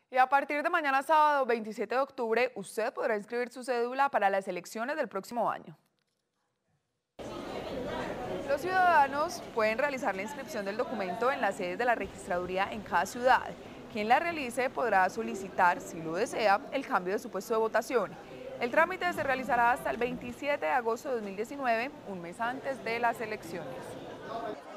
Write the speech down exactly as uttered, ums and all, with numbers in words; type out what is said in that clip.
Y a partir de mañana sábado veintisiete de octubre, usted podrá inscribir su cédula para las elecciones del próximo año. Los ciudadanos pueden realizar la inscripción del documento en las sedes de la registraduría en cada ciudad. Quien la realice podrá solicitar, si lo desea, el cambio de su puesto de votación. El trámite se realizará hasta el veintisiete de agosto de dos mil diecinueve, un mes antes de las elecciones.